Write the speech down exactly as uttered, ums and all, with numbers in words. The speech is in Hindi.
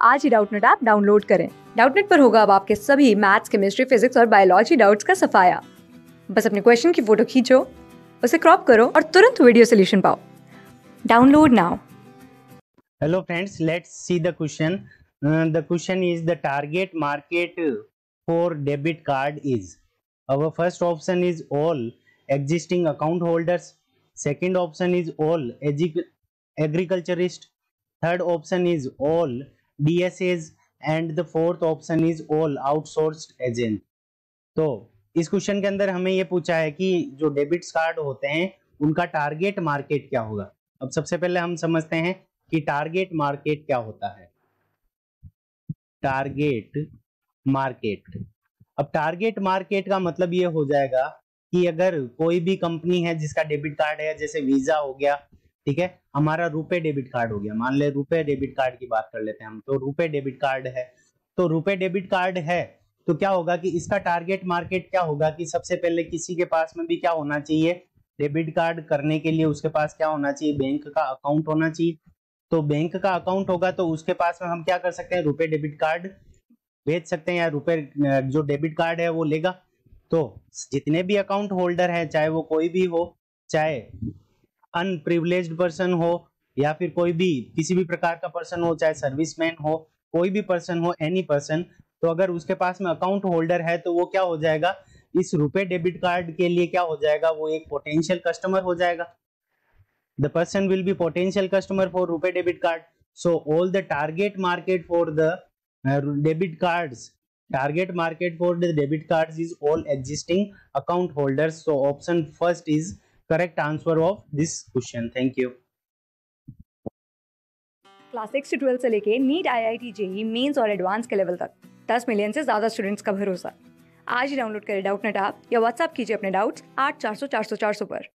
आज ही डाउटनेट ऐप डाउनलोड करें। डाउटनेट पर होगा अब आपके सभी मैथ्स, केमिस्ट्री, फिजिक्स और बायोलॉजी डाउट्स का सफाया। बस अपने क्वेश्चन की फोटो खींचो, उसे क्रॉप करो और तुरंत वीडियो सोल्यूशन पाओ। Download now. Hello friends, let's see the question. Uh, the question is the target market for debit card is. Our first option is all existing account holders. Second option is all agriculturist. Third option is all D S As and the fourth option is all outsourced agent. तो इस क्वेश्चन के अंदर हमें ये पूछा है कि जो डेबिट कार्ड होते हैं उनका टारगेट मार्केट क्या होगा। अब सबसे पहले हम समझते हैं कि टारगेट मार्केट क्या होता है। टारगेट मार्केट, अब टारगेट मार्केट का मतलब ये हो जाएगा कि अगर कोई भी कंपनी है जिसका डेबिट कार्ड है, जैसे वीजा हो गया, ठीक है, हमारा रुपए डेबिट कार्ड हो गया, मान ले रुपए डेबिट कार्ड की बात कर लेते हैं हम, तो रुपए डेबिट कार्ड है, तो रुपए डेबिट कार्ड है तो क्या होगा कि इसका टारगेट मार्केट क्या होगा कि सबसे पहले किसी के पास में भी क्या होना चाहिए, डेबिट कार्ड करने के लिए उसके पास क्या होना चाहिए, बैंक का अकाउंट होना चाहिए। तो बैंक का अकाउंट होगा तो उसके पास में हम क्या कर सकते हैं, रुपए डेबिट कार्ड भेज सकते हैं या रुपए जो डेबिट कार्ड है वो लेगा। तो जितने भी अकाउंट होल्डर है, चाहे वो कोई भी हो, चाहे अनप्रिविलेज्ड पर्सन हो या फिर कोई भी किसी भी प्रकार का पर्सन हो, चाहे सर्विसमैन हो, कोई भी पर्सन हो, एनी पर्सन, तो अगर उसके पास में अकाउंट होल्डर है तो वो क्या हो जाएगा, इस रुपए डेबिट कार्ड के लिए क्या हो जाएगा, वो एक पोटेंशियल कस्टमर हो जाएगा। The person will be potential customer for RuPay debit card. So all the target market for the uh, debit cards, target market for the debit cards is all existing account holders. So option first is correct answer of this question. Thank you. Class six से ट्वेल्थ से लेके NEET, I I T, JEE, mains और एडवांस के लेवल तक दस मिलियन से ज्यादा स्टूडेंट्स का भरोसा। आज ही डाउनलोड करें डाउटनेट ऐप या व्हाट्सएप कीजिए अपने डाउट्स आठ चार सौ चार सौ चार सौ पर।